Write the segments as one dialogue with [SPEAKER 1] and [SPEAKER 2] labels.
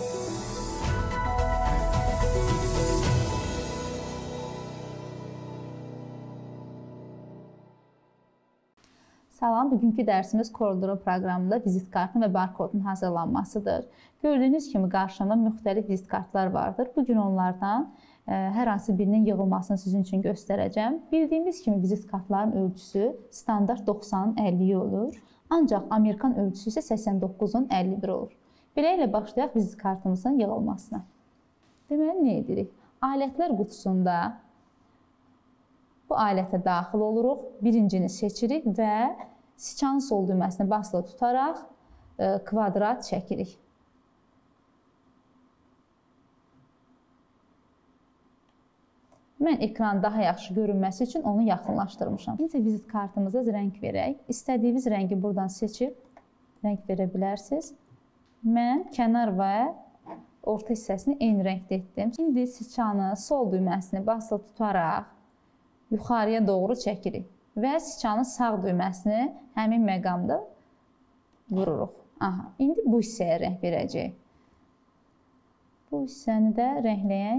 [SPEAKER 1] Salam, bugünkü dərsimiz Coreldraw proqramında vizit kartının və barkodun hazırlanmasıdır. Gördüyünüz kimi qarşımda müxtəlif vizit kartlar vardır. Bugün onlardan hər hansı birinin yığılmasını sizin üçün göstərəcəm. Bildiyimiz kimi vizit kartların ölçüsü standart 90'ın 50'yi olur. Ancaq Amerikan ölçüsü isə 89'un 51 olur. Beləliklə başlayaq vizit kartımızın yığılmasına. Deməli, nə edirik? Alətlər qutusunda bu alətə daxil oluruq, birincini seçirik və siçanın sol düyməsini basılı tutaraq kvadrat çəkirik. Mən ekranı daha yaxşı görünməsi üçün onu yaxınlaşdırmışam. İndi vizit kartımıza rəng verək. İstədiyiniz rəngi buradan seçib rəng verə bilərsiniz. Mən kənar və orta hissəsini eyni rəngdə etdim. İndi siçanın sol düyməsini basılı tutaraq yuxarıya doğru çəkirik və siçanın sağ düyməsini həmin məqamda vururuq. Aha, indi bu hissəyə rəng verəcəyik. Bu hissəni də rəngləyək.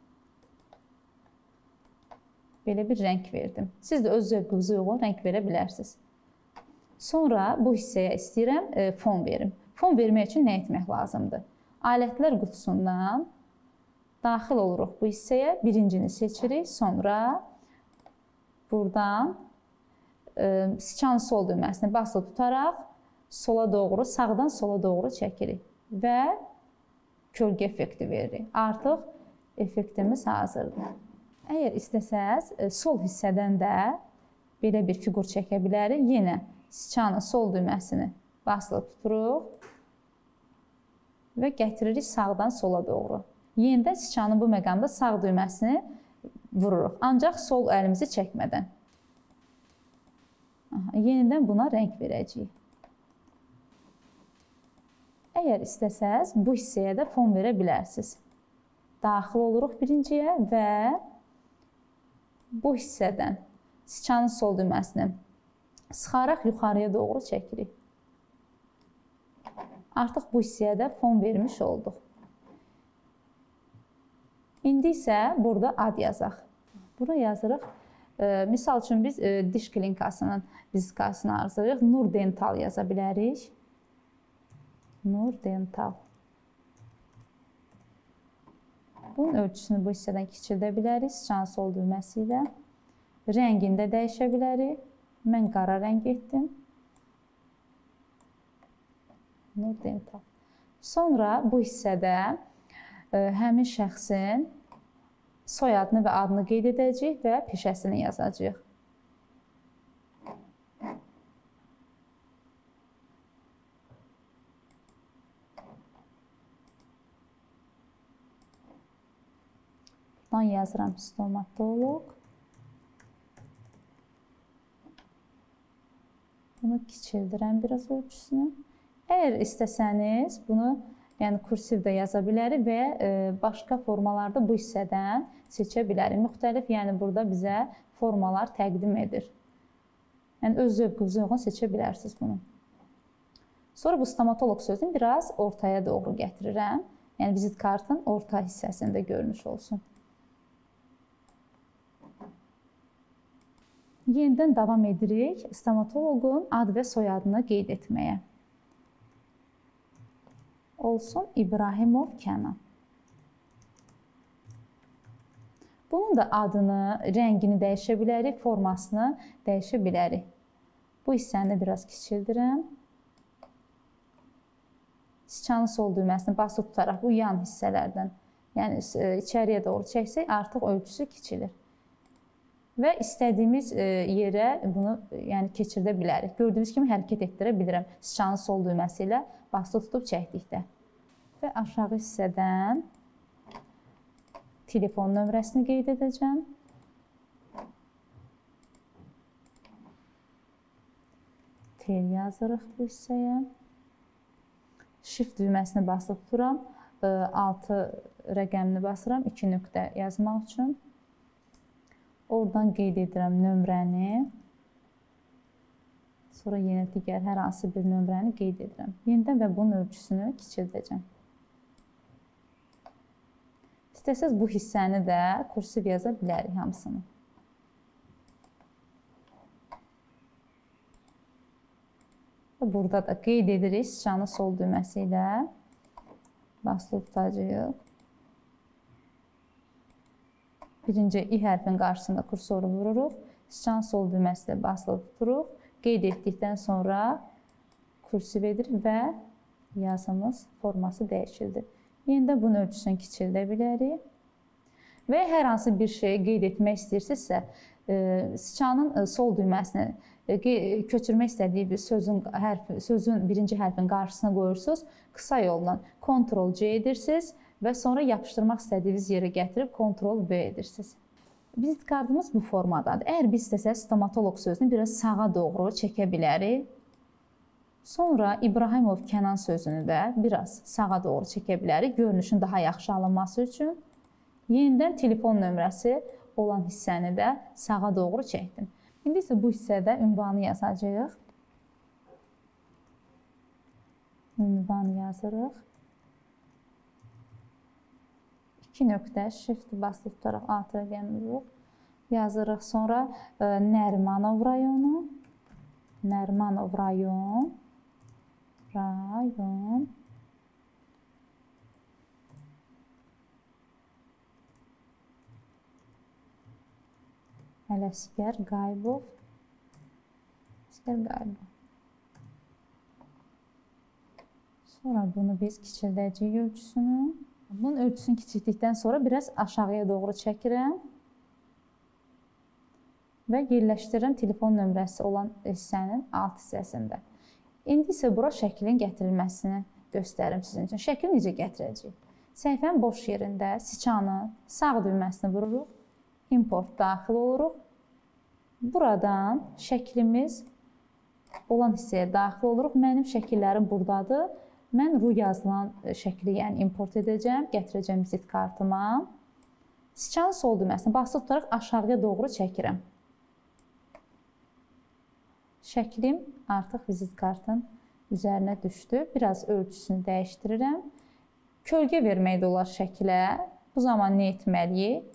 [SPEAKER 1] Belə bir rəng verdim. Siz də öz zövqünüzə uyğun rəng verə bilərsiniz. Sonra bu hissəyə istəyirəm fon verim. Fon vermək üçün nə etmək lazımdır? Alətlər qutusundan daxil oluruq bu hissəyə. Birincini seçirik, sonra buradan siçanın sol düyməsini basılı tutaraq sola doğru, sağdan sola doğru çəkirik və kölgə effekti veririk. Artıq effektimiz hazırdır. Əgər istəsəz, sol hissədən də belə bir fiqur çəkə bilərik. Yenə siçanın sol düyməsini basılı tuturuq və gətiririk sağdan sola doğru. Yenidən siçanın bu məqamda sağ düyməsini vururuq. Ancaq sol əlimizi çəkmədən. Yenidən buna rəng verəcəyik. Əgər istəsəz, bu hissəyə də fon verə bilərsiniz. Daxil oluruq birinciyə və bu hissədən siçanın sol düyməsini sıxaraq yuxarıya doğru çəkirik. Artıq bu hissəyə də fon vermiş olduq. İndi isə burada ad yazaq. Bura yazırıq. Misal üçün biz diş klinikasının vizit kartını arzulayırıq. Nur Dental yaza bilərik. Nur Dental. Bunun ölçüsünü bu hissədən keçirdə bilərik. Siçanın sol düyməsi ilə. Rəngini də dəyişə bilərik. Mən qara rəng etdim. Nur Dental. Sonra bu hissədə həmin şəxsin soyadını və adını qeyd edəcəyik və peşəsini yazacağıq. Buradan yazıram stomatoloq. Bunu kiçildirəm biraz ölçüsünü. Əgər istəsəniz bunu kursivdə yaza bilərik və başqa formalarda bu hissədən seçə bilərik. Müxtəlif, burada bizə formalar təqdim edir. Öz zövqünüzə uyğun seçə bilərsiniz bunu. Sonra bu stomatoloq sözünü biraz ortaya doğru gətirirəm. Vizit kartın orta hissəsində görünüş olsun. Yenidən davam edirik stomatoloqun ad və soyadını qeyd etməyə. Olsun İbrahimov Kənan. Bunun da adını, rəngini dəyişə bilərik, formasını dəyişə bilərik. Bu hissəni biraz kiçildirəm. Siçanın sol düyməsini basılı tutaraq bu yan hissələrdən, içəriyə doğru çəksək artıq ölçüsü kiçilir. Və istədiyimiz yerə bunu keçirdə bilərik. Gördüyünüz kimi hərəkət etdirə bilirəm. Siçanın sol düyməsi ilə basılı tutub çəkdikdə. Və aşağı hissədən telefon nömrəsini qeyd edəcəm. Tel yazırıq bu hissəyə. Shift düyməsini basıb tuturam. 6 rəqəmini basıram 2 nöqtə yazmaq üçün. Oradan qeyd edirəm nömrəni. Sonra yenə digər hər hansı bir nömrəni qeyd edirəm. Yenidən və bunun ölçüsünü kiçildəcəm. İstəsəz bu hissəni də kursiv yaza bilərik hamısını. Burada da qeyd edirik sıçanın sol düyməsi ilə. Basılı tutacağıq. Birinci i hərfin qarşısında kursoru vururuq. Sıçanın sol düyməsi ilə basılı tuturuq. Qeyd etdikdən sonra kursiv edirik və yazımız forması dəyişildi. Yenidən bunun ölçüsünü kiçildə bilərik. Və hər hansı bir şeyi qeyd etmək istəyirsinizsə, sıçanın sol düyməsini köçürmək istədiyi bir sözün birinci hərfin qarşısına qoyursunuz. Qısa yolla Ctrl-C edirsiniz və sonra yapışdırmaq istədiyiniz yerə gətirib Ctrl-V edirsiniz. Vizit kartımız bu formadadır. Əgər biz istəsək stomatoloq sözünü biraz sağa doğru çəkə bilərik. Sonra İbrahimov Kənan sözünü də biraz sağa doğru çəkə bilərik. Görünüşün daha yaxşı alınması üçün. Yenidən telefon nömrəsi olan hissəni də sağa doğru çəkdim. İndi isə bu hissədə ünvanı yazacağıq. Ünvan yazırıq. 2 nöqtə, shift basılı tutaraq alt rəqəmi vururuq. Yazırıq. Sonra Nərimanov rayonu. Nərimanov rayon. Ələsgər Qaybov. Sonra bunu biz kiçildəcəyik ölçüsünü. Bunun ölçüsünü kiçildikdən sonra biraz aşağıya doğru çəkirəm. Və yerləşdirirəm telefon nömrəsi olan hissənin alt hissəsində. İndi isə bura şəklin gətirilməsini göstərim sizin üçün. Şəkli necə gətirəcəyik? Səhifənin boş yerində sıçanın sağ düyməsini vururuq. Import daxil oluruq. Buradan şəklimiz olan hissəyə daxil oluruq. Mənim şəkillərim buradadır. Mən ru yazılan şəkli import edəcəm, gətirəcəm vizit kartıma. Sıçanın sol düyməsini basılı tutaraq aşağıya doğru çəkirəm. Şəklim artıq vizit kartın üzərinə düşdü. Biraz ölçüsünü dəyişdirirəm. Kölgə vermək də olar şəkilə. Bu zaman nə etməliyik?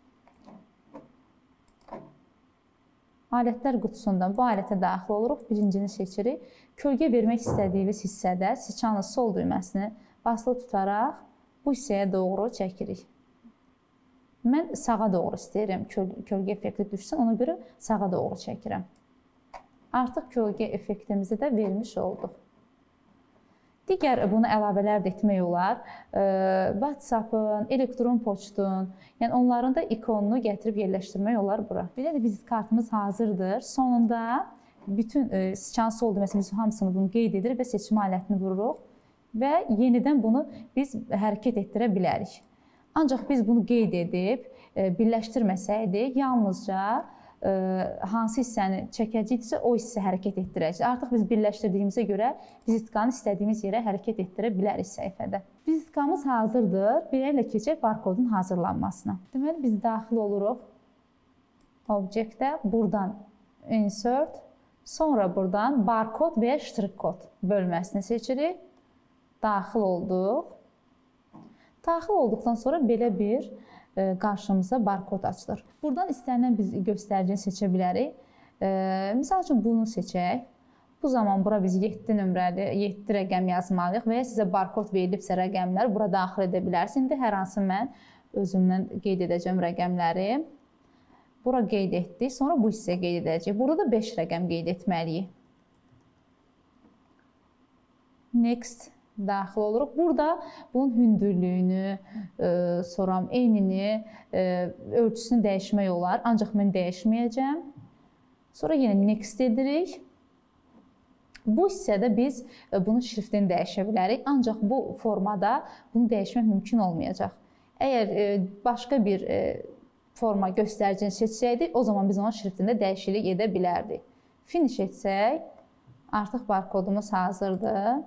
[SPEAKER 1] Alətlər qutusundan bu alətə daxil oluruq. Birincini seçirik. Kölgə vermək istədiyimiz hissədə sıçanın sol düyməsini basılı tutaraq bu hissəyə doğru çəkirik. Mən sağa doğru istəyirəm kölgə effekti düşsün. Ona görə sağa doğru çəkirəm. Artıq kölgə effektimizi də vermiş olduq. Digər bunu əlavələr də etmək olar. WhatsApp-ın, elektron poçtun, yəni onların da ikonunu gətirib yerləşdirmək olar bura. Belə də vizit kartımız hazırdır. Sonunda bütün sıçanın sol düyməsinin hamısını bunu qeyd edirik və seçmə alətini vururuq və yenidən bunu biz hərəkət etdirə bilərik. Ancaq biz bunu qeyd edib birləşdirməsəydik, yalnızca hansı hissəni çəkəcəksə o hissə hərəkət etdirəcək. Artıq biz birləşdirdiyimizə görə vizitkanı istədiyimiz yerə hərəkət etdirə bilərik səhifədə. Vizitkamız hazırdır. Beləliklə keçək barkodun hazırlanmasına. Deməli biz daxil oluruq obyektə, buradan insert, sonra buradan barkod və ya ştrik kod bölməsini seçirik. Daxil olduq. Daxil olduqdan sonra belə bir qarşımıza barkod açılır. Buradan istənilən biz göstəricini seçə bilərik. Misal üçün bunu seçək. Bu zaman bura biz 7 nömrəli 7 rəqəm yazmalıyıq və ya sizə barkod verilibsə rəqəmlər bura daxil edə bilərsiniz. İndi hər hansı mən özümdən qeyd edəcəm rəqəmləri. Bura qeyd etdik, sonra bu hissəyə qeyd edəcəyik. Burada da 5 rəqəm qeyd etməliyik. Next daxil oluruq. Burada bunun hündürlüyünü, sonra enini, ölçüsünü dəyişmək olar. Ancaq mən dəyişməyəcəm. Sonra yenə next edirik. Bu hissədə biz bunun şriftini dəyişə bilərik. Ancaq bu formada bunu dəyişmək mümkün olmayacaq. Əgər başqa bir forma göstəricini seçsəydik, o zaman biz onun şriftində dəyişiklik edə bilərdik. Finish etsək, artıq barkodumuz hazırdır.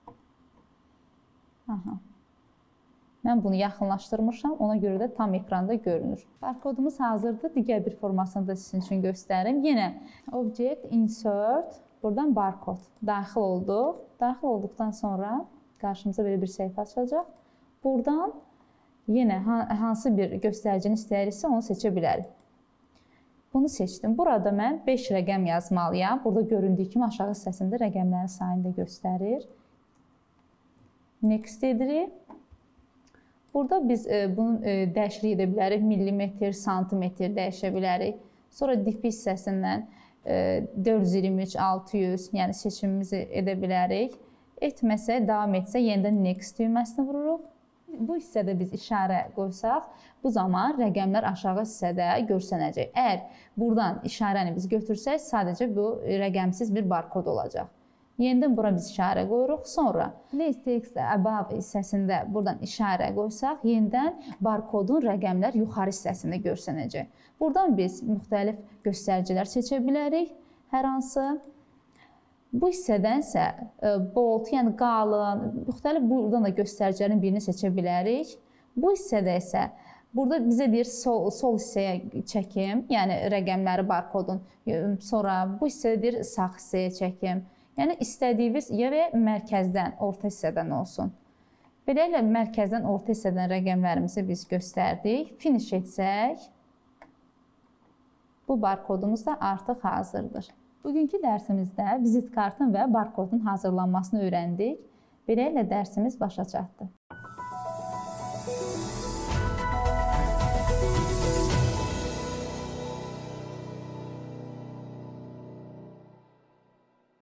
[SPEAKER 1] Mən bunu yaxınlaşdırmışam, ona görə də tam ekranda görünür. Barkodumuz hazırdır. Digər bir formasını da sizin üçün göstərim. Yenə Object, Insert, buradan Barkod. Daxil olduq. Daxil olduqdan sonra qarşımıza belə bir səhifə açacaq. Buradan yenə hansı bir göstəricini istəyiriksə onu seçə bilərik. Bunu seçdim. Burada mən 5 rəqəm yazmalıyam. Burada göründüyü kimi aşağı hissəsində rəqəmlərin sayını da göstərir. Next edirik. Burada biz bunu dəyişiklik edə bilərik. Millimetr, santimetr dəyişə bilərik. Sonra dip hissəsindən 423, 600, yəni seçimimizi edə bilərik. Etməsə, davam etsə, yenidən next düyməsini vururuq. Bu hissədə biz işarə qoysaq, bu zaman rəqəmlər aşağı hissədə görsənəcək. Əgər buradan işarəni biz götürsək, sadəcə bu rəqəmsiz bir barkod olacaq. Yenidən bura biz işarə qoyuruq. Sonra List Text Above hissəsində buradan işarə qoysaq, yenidən barkodun rəqəmlər yuxarı hissəsində görsənəcək. Buradan biz müxtəlif göstəricilər seçə bilərik, hər hansı. Bu hissədənsə bold, yəni qalın, müxtəlif buradan da göstəricilərin birini seçə bilərik. Bu hissədə isə burada bizə deyir sol hissəyə çəkim, yəni rəqəmləri barkodun. Sonra bu hissədə deyir sağ hissəyə çəkim. Yəni istədiyiniz ya və mərkəzdən, orta hissədən olsun. Beləliklə mərkəzdən, orta hissədən rəqəmlərimizi biz göstərdik. Finish etsək, bu barkodumuz da artıq hazırdır. Bugünkü dərsimizdə vizit kartın və barkodun hazırlanmasını öyrəndik. Beləliklə dərsimiz başa çatdı.